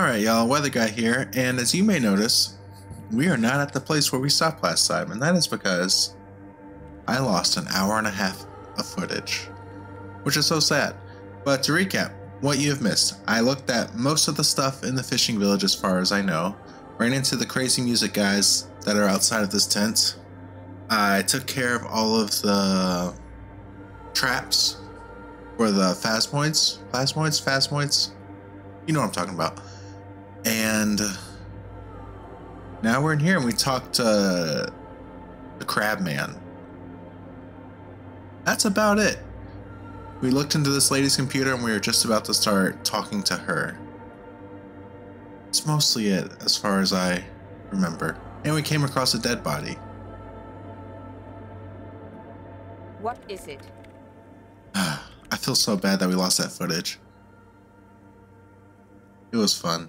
Alright, y'all, Weather Guy here, and as you may notice, we are not at the place where we stopped last time, and that is because I lost an hour and a half of footage, which is so sad. But to recap, what you have missed, I looked at most of the stuff in the fishing village as far as I know, ran into the crazy music guys that are outside of this tent, I took care of all of the traps for the phasmoids, you know what I'm talking about. And now we're in here and we talked to the crab man. That's about it. We looked into this lady's computer and we were just about to start talking to her. That's mostly it as far as I remember. And we came across a dead body. What is it? I feel so bad that we lost that footage. It was fun.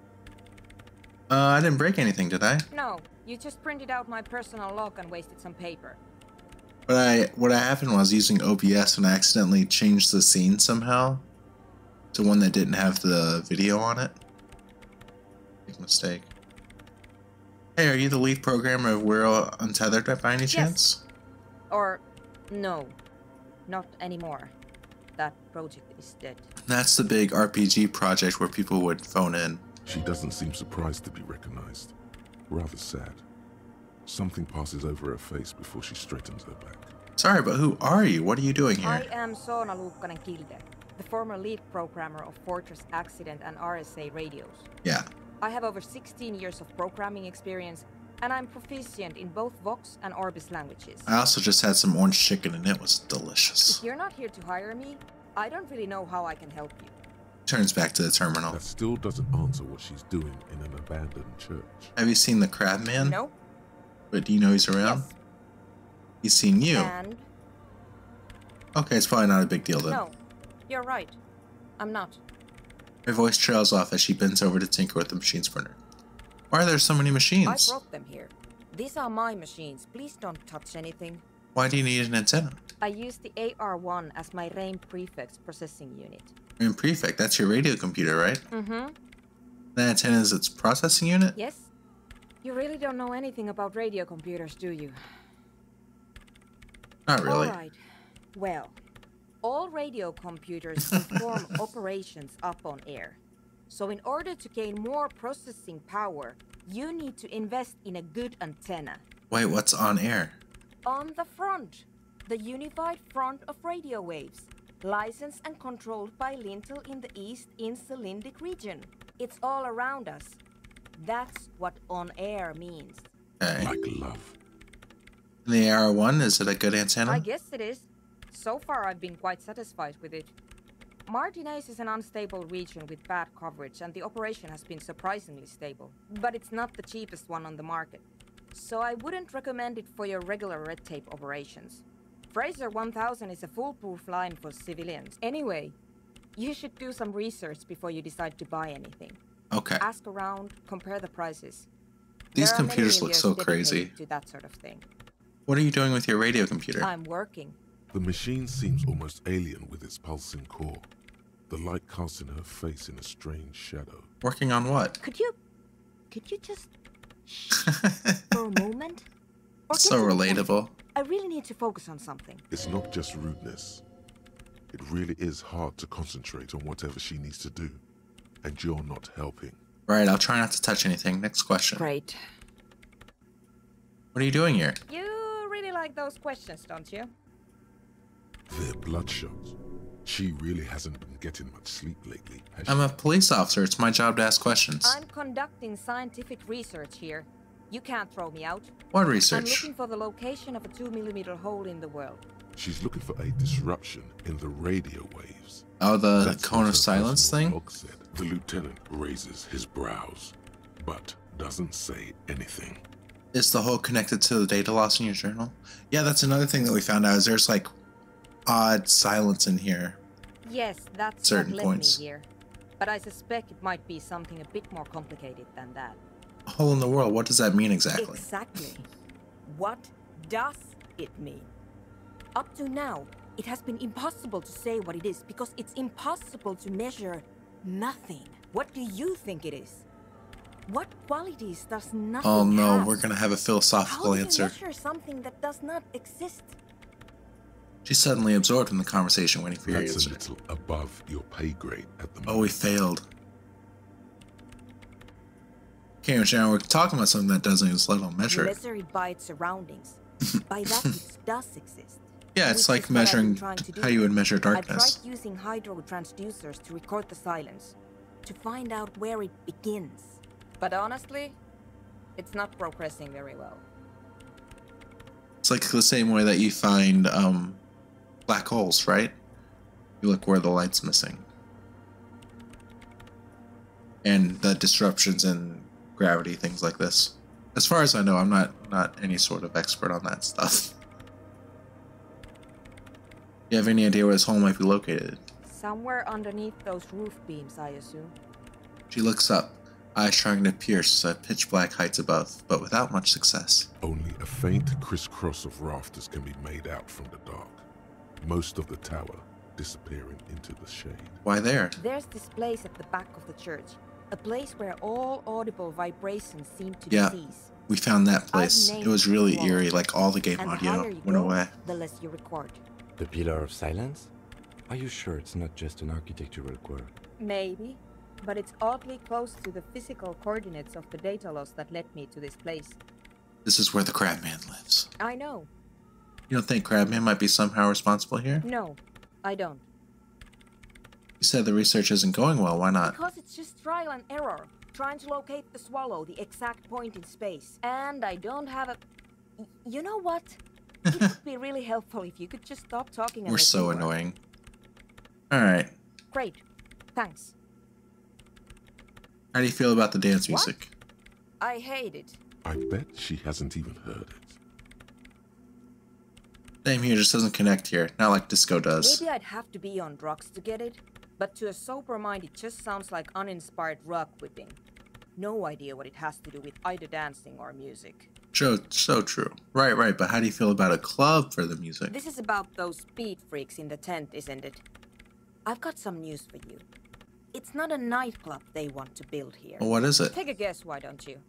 I didn't break anything, did I? No, you just printed out my personal log and wasted some paper. But what happened was using OBS and I accidentally changed the scene somehow to one that didn't have the video on it. Big mistake. Hey, are you the lead programmer of We're Untethered by any chance? Or, no, not anymore. That project is dead. That's the big RPG project where people would phone in. She doesn't seem surprised to be recognized. Rather sad. Something passes over her face before she straightens her back. Sorry, but who are you? What are you doing here? I am Soona Luukkanen-Kilde, the former lead programmer of Fortress Accident and RSA radios. Yeah. I have over 16 years of programming experience, and I'm proficient in both Vox and Orbis languages. I also just had some orange chicken and it was delicious. If you're not here to hire me, I don't really know how I can help you. Turns back to the terminal. That still doesn't answer what she's doing in an abandoned church. Have you seen the crab man? No. But do you know he's around? Yes. He's seen you. And? Okay, it's probably not a big deal then. No, you're right. I'm not. Her voice trails off as she bends over to tinker with the machine sprinter. Why are there so many machines? I brought them here. These are my machines. Please don't touch anything. Why do you need an antenna? I use the AR1 as my RAIN prefix processing unit. RAIN prefix, that's your radio computer, right? Mm-hmm. The antenna is its processing unit? Yes. You really don't know anything about radio computers, do you? Not really. All right. Well, all radio computers perform operations up on air. So in order to gain more processing power, you need to invest in a good antenna. Wait, what's on air? On the front, the unified front of radio waves, licensed and controlled by Lintel in the East Insulindic region. It's all around us. That's what on air means. Okay. Like love. And the AR1, is it a good antenna? I guess it is. So far I've been quite satisfied with it. Martinez is an unstable region with bad coverage and the operation has been surprisingly stable. But it's not the cheapest one on the market. So I wouldn't recommend it for your regular red tape operations. Fraser 1000 is a foolproof line for civilians. Anyway, you should do some research before you decide to buy anything. Okay. Ask around, compare the prices. These There are many computers look so millions dedicated crazy. to that sort of thing. What are you doing with your radio computer? I'm working. The machine seems almost alien with its pulsing core. The light casts in her face in a strange shadow. Working on what? Could you just for a moment? Or So get to the point? relatable. I really need to focus on something. It's not just rudeness. It really is hard to concentrate on whatever she needs to do. And you're not helping. Right, I'll try not to touch anything. Next question. Great. What are you doing here? You really like those questions, don't you? They're bloodshot. She really hasn't been getting much sleep lately, has I'm she? a police officer. It's my job to ask questions. I'm conducting scientific research here. You can't throw me out. What I'm research? looking for the location of a 2mm hole in the world. She's looking for a disruption in the radio waves. Oh, the That's cone what of her silence personal thing? log said. The lieutenant raises his brows, but doesn't say anything. Is the hole connected to the data loss in your journal? Yeah, that's another thing that we found out is there's like odd silence in here. Yes, that's Certain what led points. me here. But I suspect it might be something a bit more complicated than that. A hole in the world, what does that mean exactly? Exactly. What does it mean? Up to now, it has been impossible to say what it is because it's impossible to measure nothing. What do you think it is? What qualities does nothing Oh no, have? we're gonna have a philosophical How do you answer. measure something that does not exist? She's suddenly absorbed in the conversation, waiting for your That's a answer. little above your pay grade at the moment. Oh, we failed. Okay, now we're talking about something that doesn't exist, let alone measure it. Measure it by its surroundings. By that it does exist. Yeah, it's Which like is what I've been measuring trying to do. how you would measure I darkness. tried using hydro transducers to record the silence, to find out where it begins. But honestly, it's not progressing very well. It's like the same way that you find black holes, right? You look where the light's missing. And the disruptions in gravity, things like this. As far as I know, I'm not any sort of expert on that stuff. You have any idea where this hole might be located? Somewhere underneath those roof beams, I assume. She looks up, eyes trying to pierce pitch black heights above, but without much success. Only a faint crisscross of rafters can be made out from the dark. Most of the tower disappearing into the shade. Why there? There's this place at the back of the church. A place where all audible vibrations seem to Yeah. cease. We found that place. I've It was named really the wall. eerie, like all the game And the audio higher you went go, away. the less you record. The Pillar of Silence? Are you sure it's not just an architectural quirk? Maybe, but it's oddly close to the physical coordinates of the data loss that led me to this place. This is where the Crabman lives. I know. You don't think Crabman might be somehow responsible here? No, I don't. You said the research isn't going well, why not? Because it's just trial and error. Trying to locate the swallow, the exact point in space. And I don't have a... You know what? It would be really helpful if you could just stop talking and We're let so me work. annoying. Alright. Great. Thanks. How do you feel about the dance What? music? I hate it. I bet she hasn't even heard it. Same here, just doesn't connect here. Not like disco does. Maybe I'd have to be on drugs to get it, but to a sober mind it just sounds like uninspired rug whipping. No idea what it has to do with either dancing or music. So true. Right, but how do you feel about a club for the music? This is about those speed freaks in the tent, isn't it? I've got some news for you. It's not a nightclub they want to build here. Well, what is it? Take a guess, why don't you?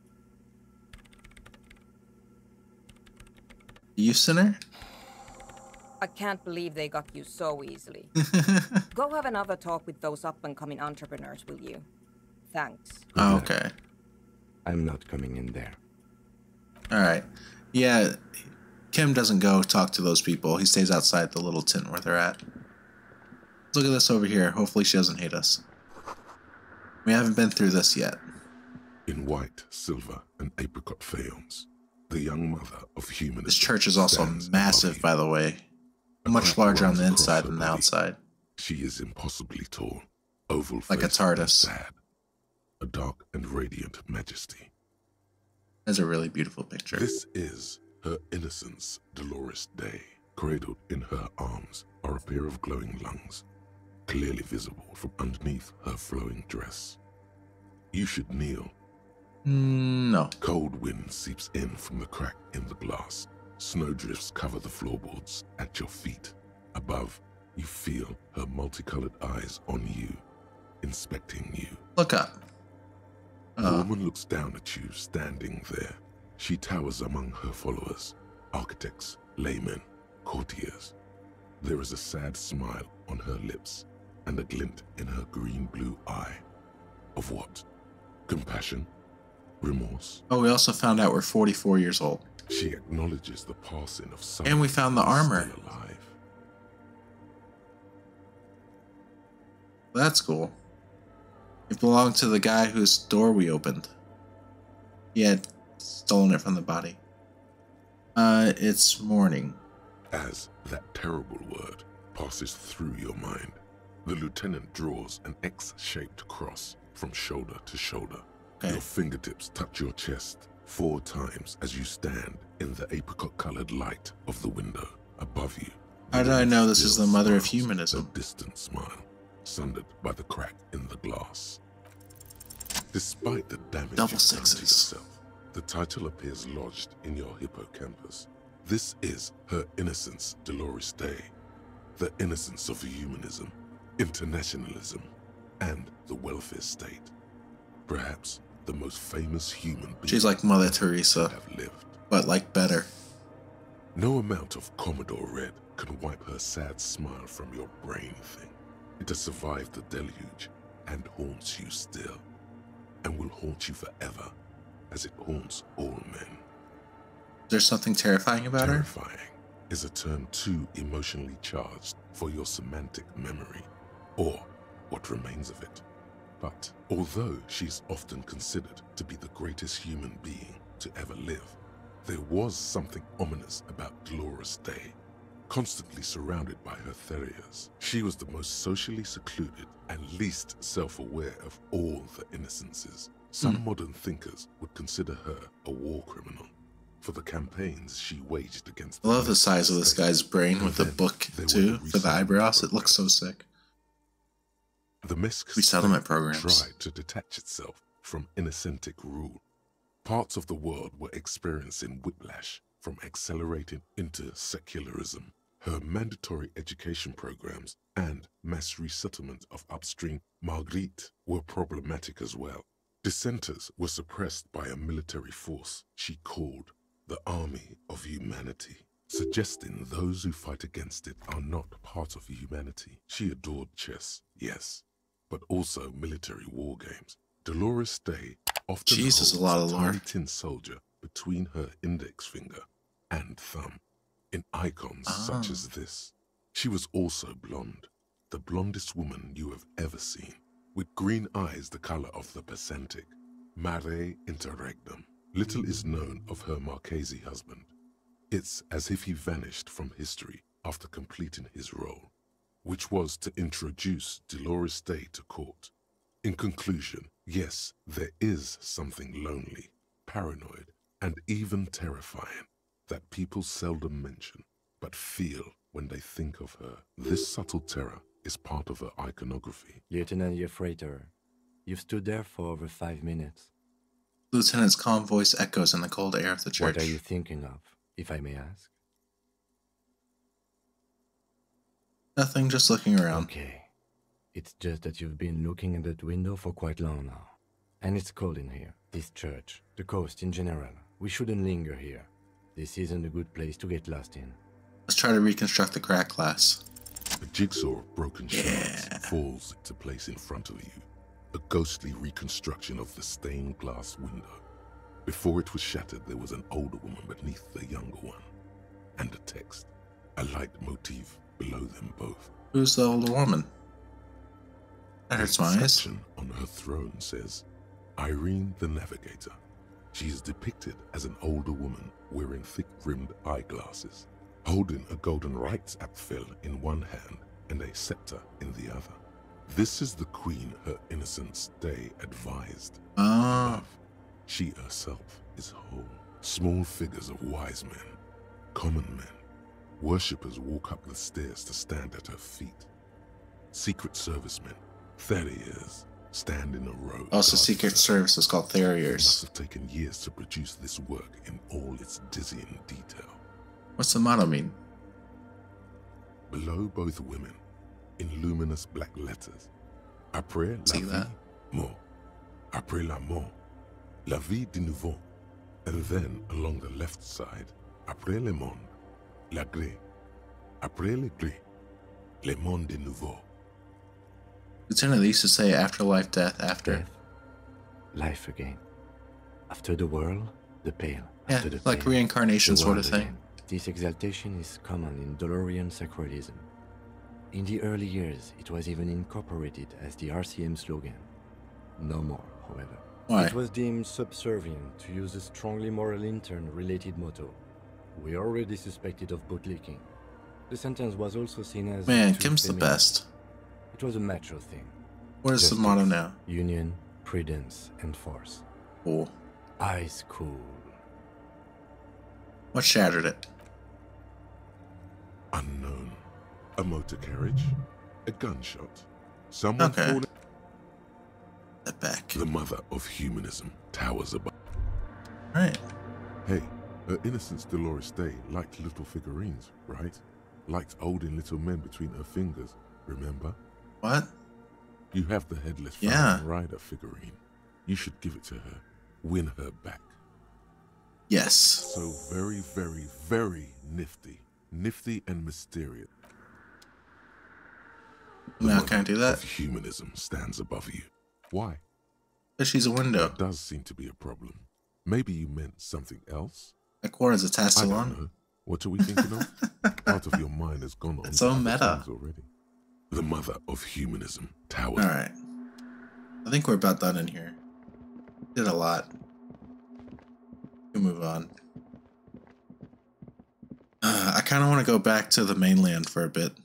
Youth Center? I can't believe they got you so easily. Go have another talk with those up-and-coming entrepreneurs, will you? Thanks. Oh, okay. I'm not coming in there. Alright. Yeah, Kim doesn't go talk to those people. He stays outside the little tent where they're at. Look at this over here. Hopefully she doesn't hate us. We haven't been through this yet. In white, silver, and apricot faience, the young mother of humanism. This church is also stands massive, above you. by the way. A Much crack larger on runs the across inside her than the body. outside. She is impossibly tall, oval Like a faced and TARDIS. sad, a dark and radiant majesty. That's a really beautiful picture. This is her innocence, Dolores Day. Cradled in her arms are a pair of glowing lungs, clearly visible from underneath her flowing dress. You should kneel. No. Cold wind seeps in from the crack in the glass. Snowdrifts cover the floorboards at your feet. Above, you feel her multicolored eyes on you, inspecting you. Look up. The woman looks down at you standing there. She towers among her followers, architects, laymen, courtiers. There is a sad smile on her lips and a glint in her green-blue eye. Of what? Compassion? Remorse? Oh, we also found out we're 44 years old. She acknowledges the passing of someone And we found the armor. still alive. That's cool. It belonged to the guy whose door we opened. He had stolen it from the body. It's morning. As that terrible word passes through your mind, the lieutenant draws an X-shaped cross from shoulder to shoulder. Okay. Your fingertips touch your chest 4 times as you stand in the apricot-colored light of the window above you. How did I know this is the mother of humanism? A distant smile, sundered by the crack in the glass. Despite the damage Double you've done to sixes. yourself, the title appears lodged in your hippocampus. This is her innocence, Dolores Day. The innocence of humanism, internationalism, and the welfare state. Perhaps the most famous human being She's like Mother Teresa, have lived. but like better. No amount of Commodore Red can wipe her sad smile from your brain thing. It has survived the deluge and haunts you still, and will haunt you forever, as it haunts all men. There's something terrifying about her? Terrifying is a term too emotionally charged for your semantic memory, or what remains of it. But although she's often considered to be the greatest human being to ever live, there was something ominous about Dolores Day. Constantly surrounded by her Therias, she was the most socially secluded and least self-aware of all the innocences. Some modern thinkers would consider her a war criminal for the campaigns she waged against I love the size of this guy's brain with the book, too, for the eyebrows. It looks so sick. The Misk Resettlement programs tried to detach itself from innocentic rule. Parts of the world were experiencing whiplash from accelerating into secularism. Her mandatory education programs and mass resettlement of upstream Marguerite were problematic as well. Dissenters were suppressed by a military force she called the Army of Humanity, suggesting those who fight against it are not part of humanity. She adored chess, yes, but also military war games. Dolores Day often holds a lot of lore. tiny tin soldier between her index finger and thumb in icons such as this. She was also blonde, the blondest woman you have ever seen, with green eyes the color of the Pacentic, mare interregnum. Little is known of her Marchese husband. It's as if he vanished from history after completing his role, which was to introduce Dolores Day to court. In conclusion, yes, there is something lonely, paranoid, and even terrifying that people seldom mention, but feel when they think of her. This subtle terror is part of her iconography. Lieutenant Yefrater, you've stood there for over 5 minutes. Lieutenant's calm voice echoes in the cold air of the church. What are you thinking of, if I may ask? Nothing, just looking around. Okay. It's just that you've been looking at that window for quite long now. And it's cold in here. This church, the coast in general. We shouldn't linger here. This isn't a good place to get lost in. Let's try to reconstruct the crack glass. A jigsaw of broken shards falls into place in front of you. A ghostly reconstruction of the stained glass window. Before it was shattered, there was an older woman beneath the younger one. And a text, a light motif below them both. Who's the older woman? That hurts my eyes. The inscription on her throne says, Irene the Navigator. She is depicted as an older woman wearing thick-rimmed eyeglasses, holding a golden Reichsapfel in one hand and a scepter in the other. This is the queen her Innocence Day advised. Above, she herself is whole. Small figures of wise men, common men, worshippers walk up the stairs to stand at her feet. Secret servicemen, Theriers, stand in a row. Also, Secret Service is called It Theriers. must have taken years to produce this work in all its dizzying detail. What's the motto mean? Below both women, in luminous black letters, Après la See vie, that? mort. Après la mort, la vie de nouveau. And then along the left side, Après le monde, la gré. Après le gré, le monde de nouveau. Lieutenant, they used to say afterlife, death, after. Death, life again. After the world, the pale. Yeah, After the like pale, reincarnation the sort of world thing. again. This exaltation is common in Dolorian sacralism. In the early years, it was even incorporated as the RCM slogan. No more, however. Why? It was deemed subservient to use a strongly moral intern-related motto. We already suspected of bootlicking. The sentence was also seen as Man, too Kim's the feminine. best. It was a macho thing. What is the Justice, motto now? Union, prudence, and force. Cool. Ice cool. What shattered it? Unknown. A motor carriage, a gunshot, someone Okay. falling. The back. The mother of humanism towers above. Right. Hey, her Innocence Dolores Day liked little figurines, right? Liked holding little men between her fingers, remember? What? You have the headless Yeah. Falcon Rider figurine. You should give it to her. Win her back. Yes. So very, very, very nifty. Nifty and mysterious. Now can I do that? Of humanism stands above you. Why? Because she's a window. That does seem to be a problem. Maybe you meant something else? That corner's a task I don't salon. know. What are we thinking of? Part of your mind has gone on It's so to other meta. things already. The mother of humanism, Tower. Alright. I think we're about done in here. Did a lot. We'll move on. I kind of want to go back to the mainland for a bit.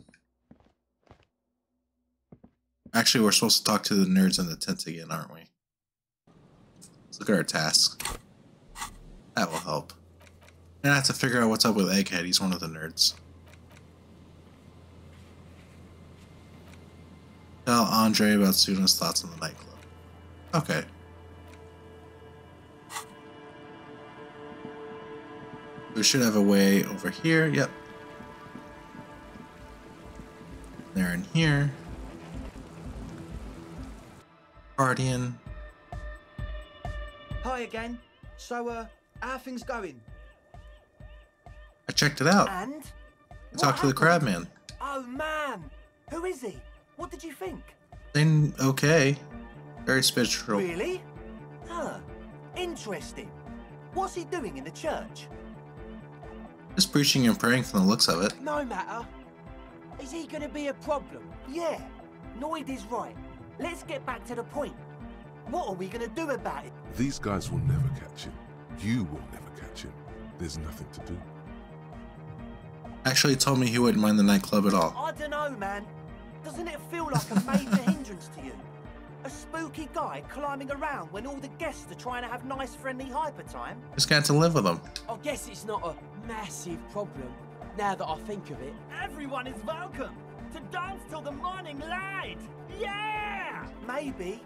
Actually, we're supposed to talk to the nerds in the tent again, aren't we? Let's look at our tasks. That will help. And I have to figure out what's up with Egghead. He's one of the nerds. Tell Andre about Suna's thoughts on the nightclub. Okay. We should have a way over here. Yep. They're in here. Guardian. Hi again. So, how are things going? I checked it out. And? I talked to the crab man. Oh man! Who is he? What did you think? Then okay. Very spiritual. Really? Huh. Interesting. What's he doing in the church? Just preaching and praying from the looks of it. No matter. Is he gonna be a problem? Yeah. Noid is right. Let's get back to the point. What are we gonna do about it? These guys will never catch him. You will never catch him. There's nothing to do. Actually told me he wouldn't mind the nightclub at all. I don't know, man. Doesn't it feel like a major hindrance to you? A spooky guy climbing around when all the guests are trying to have nice, friendly hyper time? Just got to live with him. I guess it's not a massive problem, now that I think of it. Everyone is welcome to dance till the morning light! Yeah! Maybe.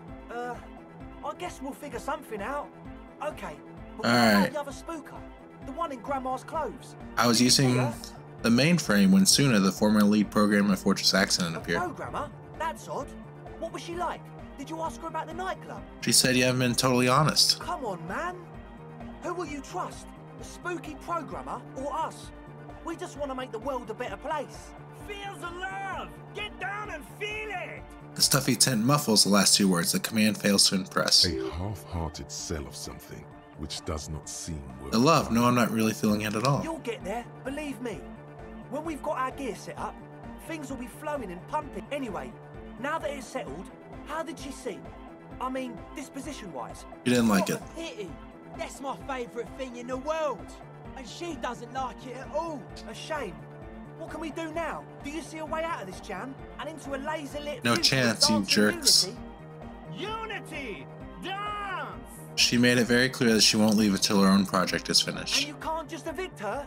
I guess we'll figure something out. Okay, but what Alright. about the other spooker? The one in Grandma's clothes? I was using the mainframe when Suna, the former lead programmer of Fortress Accident, appeared. Programmer? That's odd. What was she like? Did you ask her about the nightclub? She said you haven't been totally honest. Come on, man. Who will you trust? The spooky programmer or us? We just want to make the world a better place. Feel the love! Get down and feel it! The stuffy tent muffles the last two words. The command fails to impress. A half-hearted sell of something which does not seem worth The love. No, I'm not really feeling it at all. You'll get there, believe me. When we've got our gear set up, things will be flowing and pumping. Anyway, now that it's settled, how did she seem? I mean, disposition-wise. You didn't like What it. a pity. That's my favourite thing in the world. And she doesn't like it at all. A shame. What can we do now? Do you see a way out of this jam? And into a laser-lit No future chance, of you dancing jerks. unity? Unity! Dance! She made it very clear that she won't leave until her own project is And finished. you can't just evict her?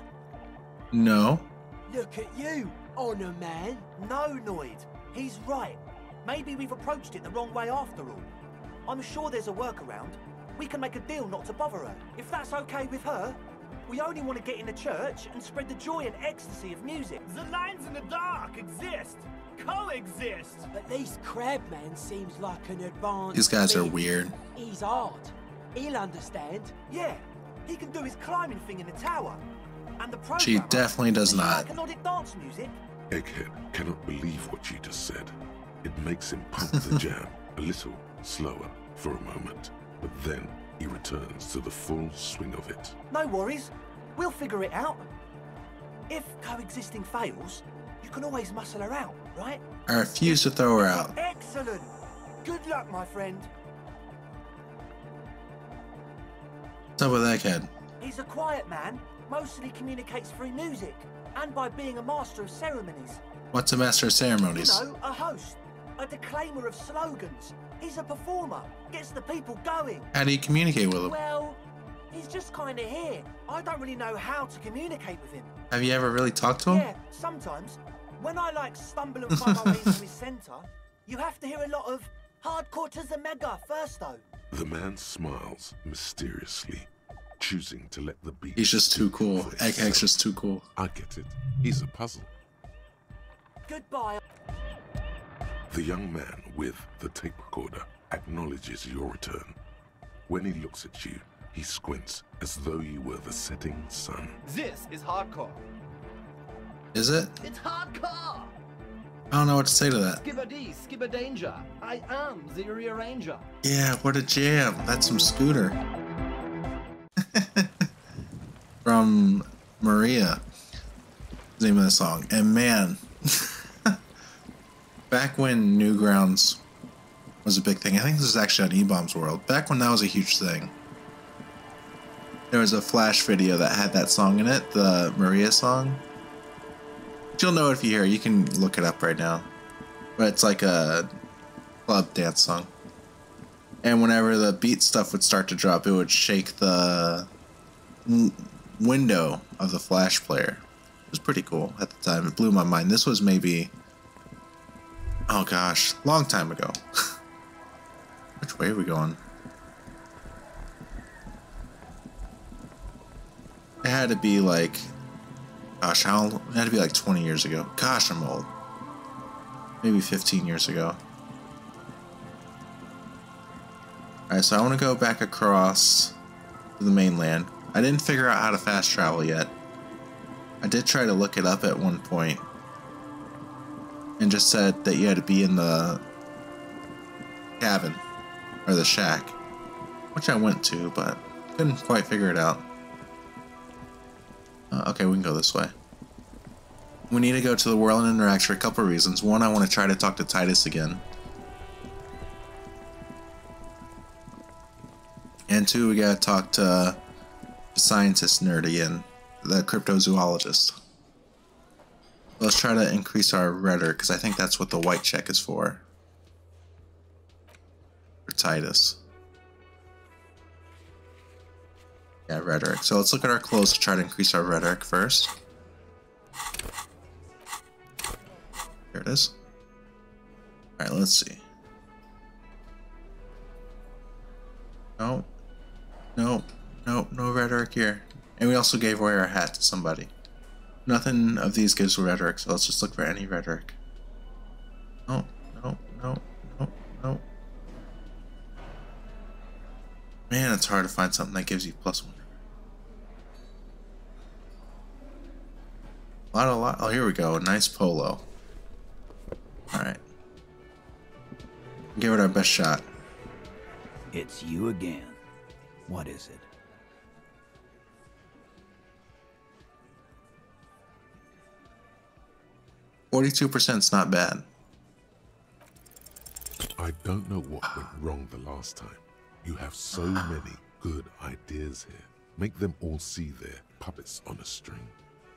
No. Look at you, honour man. No, Noid. He's right. Maybe we've approached it the wrong way after all. I'm sure there's a workaround. We can make a deal not to bother her. If that's okay with her, we only want to get in the church and spread the joy and ecstasy of music. The lines in the dark exist! Coexist! At least Crabman seems like an advanced These guys are being. weird. He's hard. He'll understand. Yeah, he can do his climbing thing in the tower. And the programmer, She definitely does he not. like melodic dance music? Egghead cannot believe what you just said. It makes him pump the jam a little slower for a moment, but then he returns to the full swing of it. No worries. We'll figure it out. If coexisting fails, you can always muscle her out, right? I refuse to throw her out. Excellent. Good luck, my friend. What's up with Egghead? He's a quiet man, mostly communicates through music, and by being a master of ceremonies. What's a master of You ceremonies? know, a host, a declaimer of slogans. He's a performer, gets the people going. How do you communicate with him? Well, he's just kind of here. I don't really know how to communicate with him. Have you ever really talked to him? Yeah, sometimes. When I stumble and find my way into his centre, you have to hear a lot of hardcore to the mega first though. The man smiles mysteriously, choosing to let the beat. He's just too speak cool. for Egghead's itself. just too cool. I get it. He's a puzzle. Goodbye. The young man with the tape recorder acknowledges your return. When he looks at you, he squints as though you were the setting sun. This is hardcore. Is it? It's hardcore! I don't know what to say to that. Skibber-dee, skibber-danger. I am the rearranger. Yeah, what a jam. That's some Scooter. From Maria. The name of the song. And man, back when Newgrounds was a big thing, I think this is actually on E-Bomb's World. Back when that was a huge thing, there was a Flash video that had that song in it, the Maria song. But you'll know it if you hear it. You can look it up right now. But it's like a club dance song. And whenever the beat stuff would start to drop, it would shake the window of the Flash player. It was pretty cool at the time. It blew my mind. This was maybe, oh gosh, long time ago. Which way are we going? It had to be like, gosh, how? It had to be like 20 years ago. Gosh, I'm old. Maybe 15 years ago. Alright, so I want to go back across to the mainland. I didn't figure out how to fast travel yet. I did try to look it up at one point. And just said that you had to be in the cabin. Or the shack. Which I went to, but couldn't quite figure it out. Okay, we can go this way. We need to go to the Whirlwind Interact for a couple of reasons. One, I want to try to talk to Titus again. And two, we gotta talk to the scientist nerd again. The cryptozoologist. Let's try to increase our rhetoric, because I think that's what the white check is for. For Titus. Yeah, rhetoric. So let's look at our clothes to try to increase our rhetoric first. Here it is. Alright, let's see. No. No. No. No rhetoric here. And we also gave away our hat to somebody. Nothing of these gives rhetoric, so let's just look for any rhetoric. No. No. No. No. No. Man, it's hard to find something that gives you +1. A lot. Oh, here we go. A nice polo. Alright. Give it our best shot. It's you again. What is it? %42's not bad. I don't know what went wrong the last time. You have so many good ideas here. Make them all see their puppets on a string.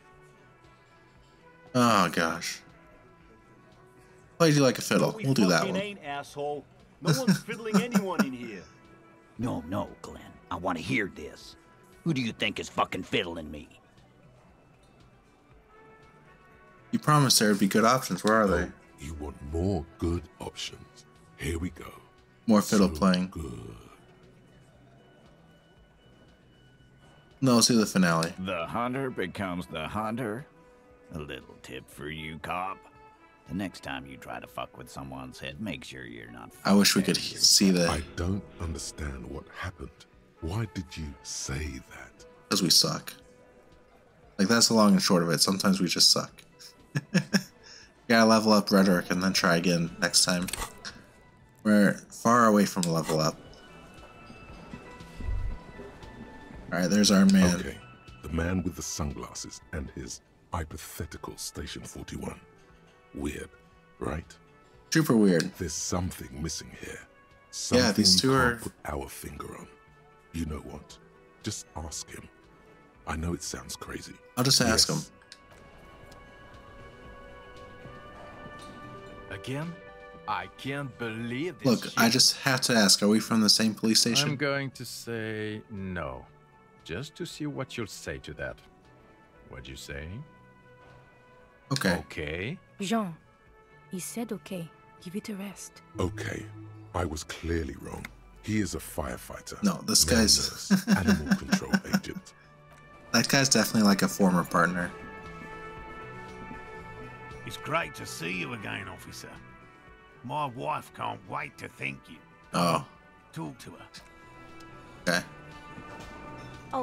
Oh gosh. Played you like a fiddle. We'll do that one. Ain't, asshole. No one's fiddling anyone in here. No, Glenn. I want to hear this. Who do you think is fucking fiddling me? You promised there would be good options. Where are they? You want more good options. Here we go. More fiddle playing. Good. No, let's do the finale. The hunter becomes the hunter. A little tip for you, cop. The next time you try to fuck with someone's head, make sure you're not. I wish we could see that. I don't understand what happened. Why did you say that? Because we suck. Like, that's the long and short of it. Sometimes we just suck. Gotta level up rhetoric and then try again next time. We're far away from level up. Alright, there's our man. Okay, the man with the sunglasses and his hypothetical Station 41. Weird, right? Super weird. There's something missing here. Something yeah, these two are... put our finger on. You know what? Just ask him. I know it sounds crazy. I'll just ask him. Again? I can't believe this. Look, shit. I just have to ask, are we from the same police station? I'm going to say no. Just to see what you'll say to that. What'd you say? Okay. Okay. Jean, he said okay. Give it a rest. Okay. I was clearly wrong. He is a firefighter. No, this guy's... nurse, animal control agent. That guy's definitely like a former partner. It's great to see you again, officer. My wife can't wait to thank you. Oh. Talk to her.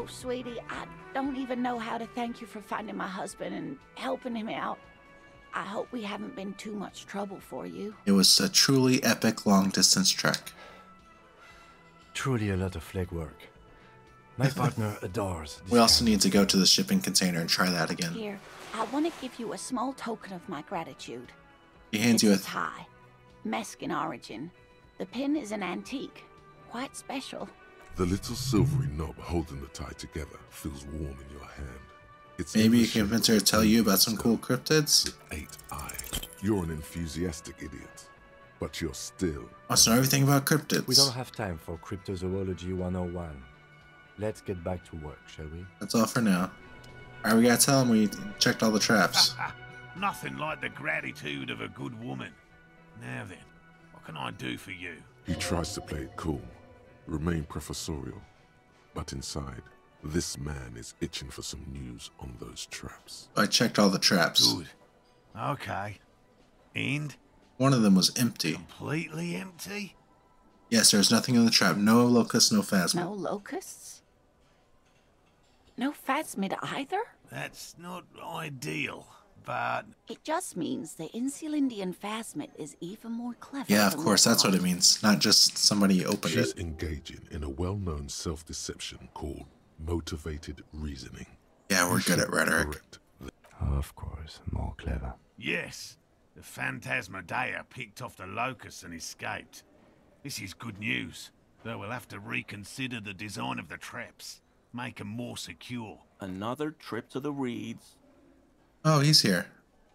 Oh, sweetie, I don't even know how to thank you for finding my husband and helping him out. I hope we haven't been too much trouble for you. It was a truly epic long-distance trek. Truly a lot of legwork. My partner adores this. We also need to go to the shipping container and try that again. Here, I want to give you a small token of my gratitude. He hands you a tie, Mexican origin. The pin is an antique, quite special. The little silvery knob holding the tie together feels warm in your hand. It's Maybe you can convince her to tell you about some cool cryptids? With 8 eyes. You're an enthusiastic idiot, but you're still... Wants to know everything about cryptids. We don't have time for Cryptozoology 101. Let's get back to work, shall we? That's all for now. Alright, we gotta tell him we checked all the traps. Nothing like the gratitude of a good woman. Now then, what can I do for you? He tries to play it cool, remain professorial, but inside, this man is itching for some news on those traps. I checked all the traps. Good. Okay. And? One of them was empty. Completely empty? Yes, there's nothing in the trap. No locusts, no phasmid. No locusts? No phasmid either? That's not ideal, but... It just means the Insulindian phasmid is even more clever. Yeah, of course, that's what it means. Not just somebody opened She's it. engaging in a well-known self-deception called motivated reasoning. Yeah, we're good at rhetoric. Of course, more clever. Yes, the Phantasmadeia picked off the locusts and escaped. This is good news, though we'll have to reconsider the design of the traps. Make them more secure. Another trip to the reeds. Oh, he's here.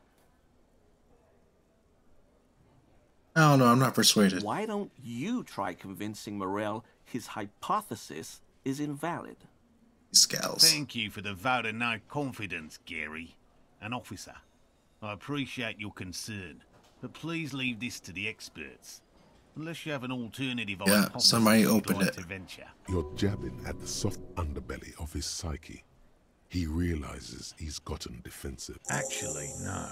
Oh no, I'm not persuaded. Why don't you try convincing Morel his hypothesis is invalid? He scowls. Thank you for the vote of no confidence, Gary. An officer. I appreciate your concern, but please leave this to the experts. Unless you have an alternative hypothesis somebody you'd opened like it. to venture. You're jabbing at the soft underbelly of his psyche. He realizes he's gotten defensive. Actually, no.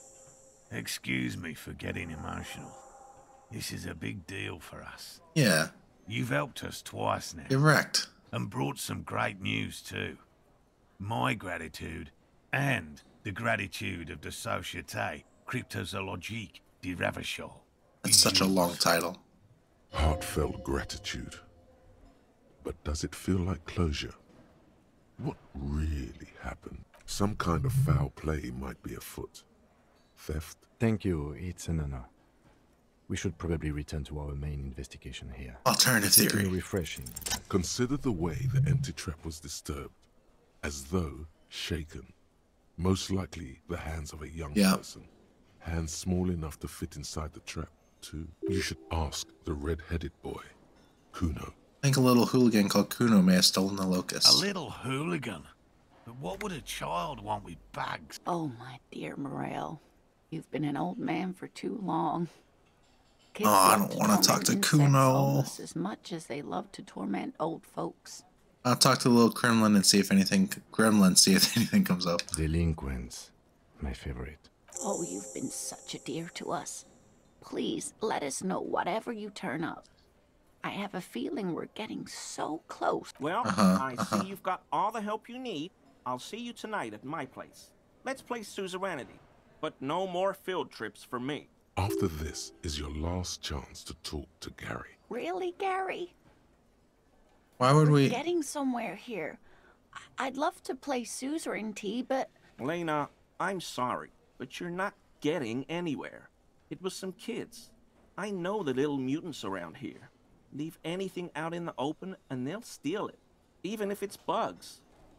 Excuse me for getting emotional. This is a big deal for us. Yeah. You've helped us twice now. Correct. And brought some great news too. My gratitude and the gratitude of the Société Cryptozoologique de Ravachol. That's such a long title. Heartfelt gratitude. But does it feel like closure? What really happened? Some kind of foul play might be afoot. Theft? Thank you, it's an honor. We should probably return to our main investigation here. Alternative theory. Refreshing. Consider the way the empty trap was disturbed. As though shaken. Most likely the hands of a young person. Hands small enough to fit inside the trap, too. You should ask the red-headed boy, Kuno. I think a little hooligan called Kuno may have stolen the locust. A little hooligan? But what would a child want with bags? Oh, my dear Morel. You've been an old man for too long. Kids I don't want to talk to Kuno. Almost as much as they love to torment old folks. I'll talk to the little gremlin and see if anything comes up. Delinquents, my favorite. Oh, you've been such a dear to us. Please let us know whatever you turn up. I have a feeling we're getting so close. Well, I see you've got all the help you need. I'll see you tonight at my place. Let's play suzerainty, but no more field trips for me. After this is your last chance to talk to Gary. Really, Gary? Why would We're getting somewhere here. I'd love to play suzerainty, but... Lena, I'm sorry, but you're not getting anywhere. It was some kids. I know the little mutants around here. Leave anything out in the open and they'll steal it, even if it's bugs.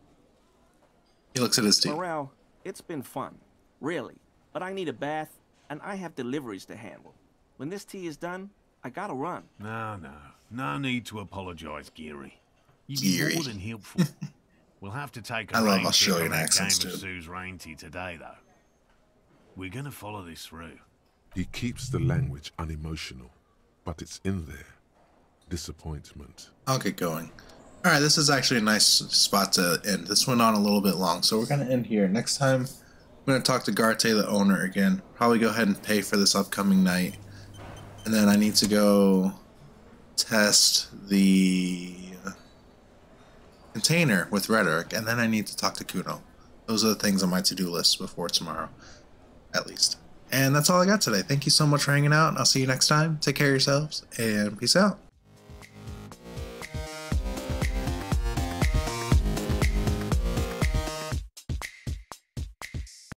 He looks at his team. Morel, it's been fun, really, but I need a bath and I have deliveries to handle. When this tea is done, I gotta run. No need to apologize, Geary. You've been more than helpful. We'll have to take a I love rain Australian check on accents, that game too. of suzerainty today, though. We're gonna follow this through. He keeps the language unemotional, but it's in there. Disappointment. I'll get going. Alright, this is actually a nice spot to end. This went on a little bit long, so we're going to end here. Next time, I'm going to talk to Garte, the owner, again. Probably go ahead and pay for this upcoming night. And then I need to go test the container with Rhetoric, and then I need to talk to Kuno. Those are the things on my to-do list before tomorrow, at least. And that's all I got today. Thank you so much for hanging out, and I'll see you next time. Take care of yourselves, and peace out.